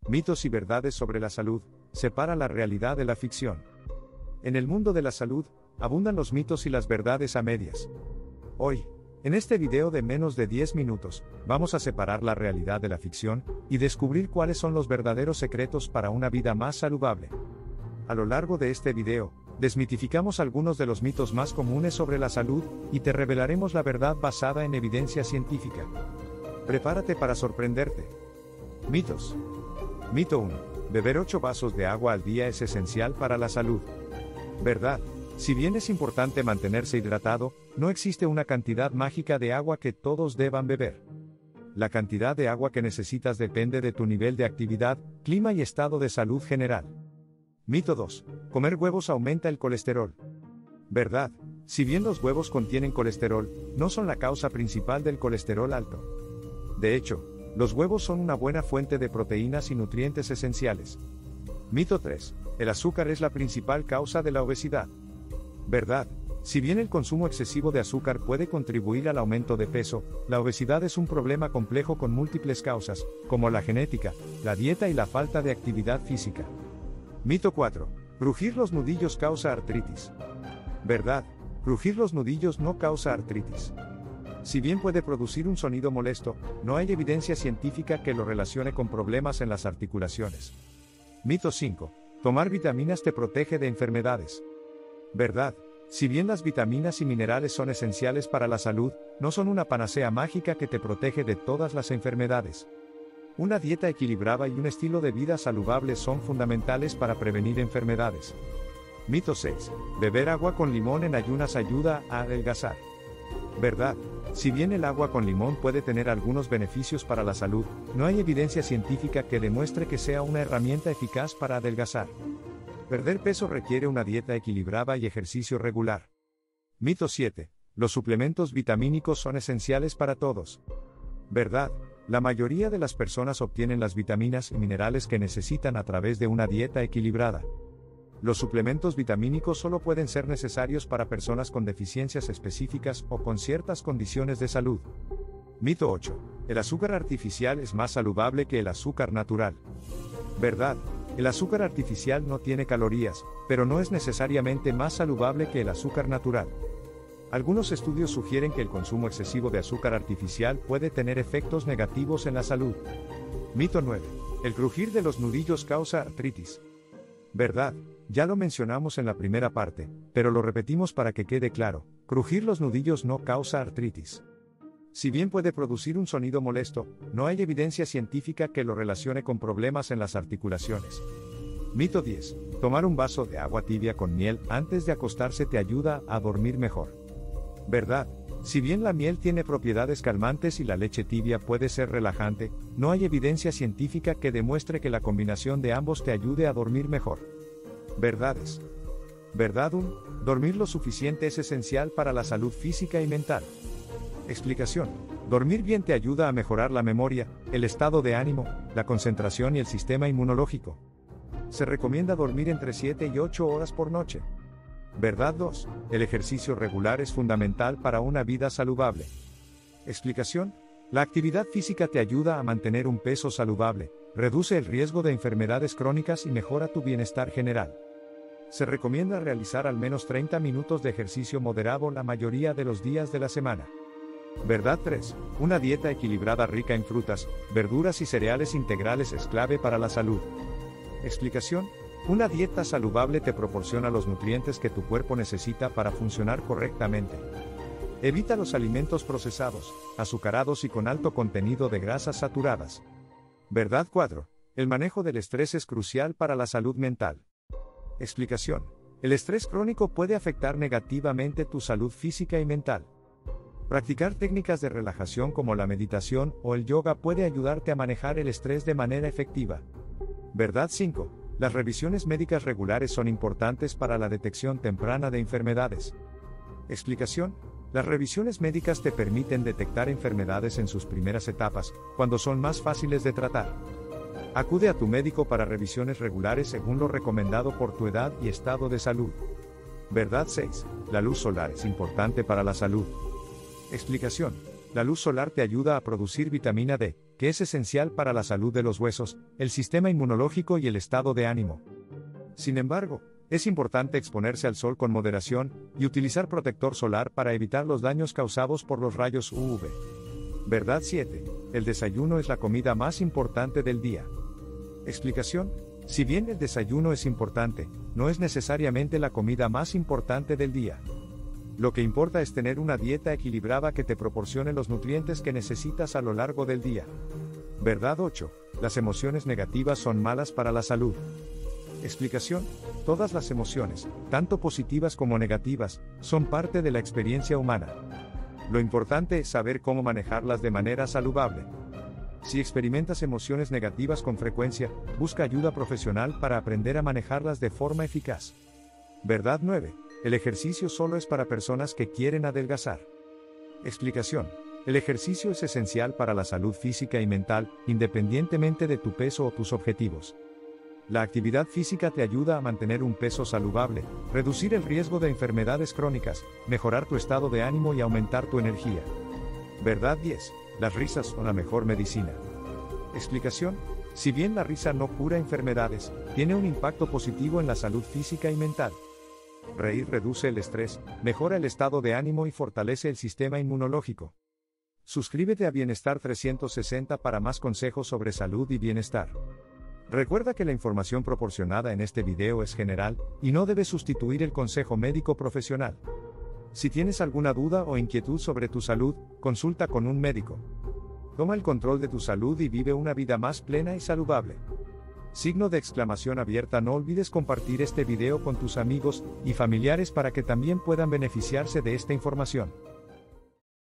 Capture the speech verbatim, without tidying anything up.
Mitos y verdades sobre la salud. Separa la realidad de la ficción. En el mundo de la salud, abundan los mitos y las verdades a medias. Hoy, en este video de menos de diez minutos, vamos a separar la realidad de la ficción y descubrir cuáles son los verdaderos secretos para una vida más saludable. A lo largo de este video, desmitificamos algunos de los mitos más comunes sobre la salud y te revelaremos la verdad basada en evidencia científica. Prepárate para sorprenderte. Mitos. Mito uno. Beber ocho vasos de agua al día es esencial para la salud. Verdad. Si bien es importante mantenerse hidratado, no existe una cantidad mágica de agua que todos deban beber. La cantidad de agua que necesitas depende de tu nivel de actividad, clima y estado de salud general. Mito dos. Comer huevos aumenta el colesterol. Verdad. Si bien los huevos contienen colesterol, no son la causa principal del colesterol alto. De hecho, los huevos son una buena fuente de proteínas y nutrientes esenciales. Mito tres. El azúcar es la principal causa de la obesidad. Verdad. Si bien el consumo excesivo de azúcar puede contribuir al aumento de peso, la obesidad es un problema complejo con múltiples causas, como la genética, la dieta y la falta de actividad física. Mito cuatro. Crujir los nudillos causa artritis. Verdad. Crujir los nudillos no causa artritis. Si bien puede producir un sonido molesto, no hay evidencia científica que lo relacione con problemas en las articulaciones. Mito cinco. Tomar vitaminas te protege de enfermedades. Verdad. Si bien las vitaminas y minerales son esenciales para la salud, no son una panacea mágica que te protege de todas las enfermedades. Una dieta equilibrada y un estilo de vida saludable son fundamentales para prevenir enfermedades. Mito seis. Beber agua con limón en ayunas ayuda a adelgazar. Verdad. Si bien el agua con limón puede tener algunos beneficios para la salud, no hay evidencia científica que demuestre que sea una herramienta eficaz para adelgazar. Perder peso requiere una dieta equilibrada y ejercicio regular. Mito siete. Los suplementos vitamínicos son esenciales para todos. Verdad. La mayoría de las personas obtienen las vitaminas y minerales que necesitan a través de una dieta equilibrada. Los suplementos vitamínicos solo pueden ser necesarios para personas con deficiencias específicas o con ciertas condiciones de salud. Mito ocho. El azúcar artificial es más saludable que el azúcar natural. Verdad. El azúcar artificial no tiene calorías, pero no es necesariamente más saludable que el azúcar natural. Algunos estudios sugieren que el consumo excesivo de azúcar artificial puede tener efectos negativos en la salud. Mito nueve. El crujir de los nudillos causa artritis. Verdad. Ya lo mencionamos en la primera parte, pero lo repetimos para que quede claro, crujir los nudillos no causa artritis. Si bien puede producir un sonido molesto, no hay evidencia científica que lo relacione con problemas en las articulaciones. Mito diez. Tomar un vaso de agua tibia con miel antes de acostarse te ayuda a dormir mejor. Verdad. Si bien la miel tiene propiedades calmantes y la leche tibia puede ser relajante, no hay evidencia científica que demuestre que la combinación de ambos te ayude a dormir mejor. Verdades. Verdad uno. Dormir lo suficiente es esencial para la salud física y mental. Explicación. Dormir bien te ayuda a mejorar la memoria, el estado de ánimo, la concentración y el sistema inmunológico. Se recomienda dormir entre siete y ocho horas por noche. Verdad dos. El ejercicio regular es fundamental para una vida saludable. Explicación. La actividad física te ayuda a mantener un peso saludable, reduce el riesgo de enfermedades crónicas y mejora tu bienestar general. Se recomienda realizar al menos treinta minutos de ejercicio moderado la mayoría de los días de la semana. Verdad tres. Una dieta equilibrada rica en frutas, verduras y cereales integrales es clave para la salud. Explicación. Una dieta saludable te proporciona los nutrientes que tu cuerpo necesita para funcionar correctamente. Evita los alimentos procesados, azucarados y con alto contenido de grasas saturadas. Verdad cuatro. El manejo del estrés es crucial para la salud mental. Explicación. El estrés crónico puede afectar negativamente tu salud física y mental. Practicar técnicas de relajación como la meditación o el yoga puede ayudarte a manejar el estrés de manera efectiva. Verdad cinco. Las revisiones médicas regulares son importantes para la detección temprana de enfermedades. Explicación. Las revisiones médicas te permiten detectar enfermedades en sus primeras etapas, cuando son más fáciles de tratar. Acude a tu médico para revisiones regulares según lo recomendado por tu edad y estado de salud. Verdad seis. La luz solar es importante para la salud. Explicación. La luz solar te ayuda a producir vitamina D, que es esencial para la salud de los huesos, el sistema inmunológico y el estado de ánimo. Sin embargo, es importante exponerse al sol con moderación y utilizar protector solar para evitar los daños causados por los rayos U V. Verdad siete. El desayuno es la comida más importante del día. Explicación. Si bien el desayuno es importante, no es necesariamente la comida más importante del día. Lo que importa es tener una dieta equilibrada que te proporcione los nutrientes que necesitas a lo largo del día. Verdad ocho. Las emociones negativas son malas para la salud. Explicación. Todas las emociones, tanto positivas como negativas, son parte de la experiencia humana. Lo importante es saber cómo manejarlas de manera saludable. Si experimentas emociones negativas con frecuencia, busca ayuda profesional para aprender a manejarlas de forma eficaz. Verdad nueve. El ejercicio solo es para personas que quieren adelgazar. Explicación. El ejercicio es esencial para la salud física y mental, independientemente de tu peso o tus objetivos. La actividad física te ayuda a mantener un peso saludable, reducir el riesgo de enfermedades crónicas, mejorar tu estado de ánimo y aumentar tu energía. Verdad diez. Las risas son la mejor medicina. Explicación. Si bien la risa no cura enfermedades, tiene un impacto positivo en la salud física y mental. Reír reduce el estrés, mejora el estado de ánimo y fortalece el sistema inmunológico. Suscríbete a Bienestar trescientos sesenta para más consejos sobre salud y bienestar. Recuerda que la información proporcionada en este video es general, y no debe sustituir el consejo médico profesional. Si tienes alguna duda o inquietud sobre tu salud, consulta con un médico. Toma el control de tu salud y vive una vida más plena y saludable. Signo de exclamación abierta. No olvides compartir este video con tus amigos y familiares para que también puedan beneficiarse de esta información.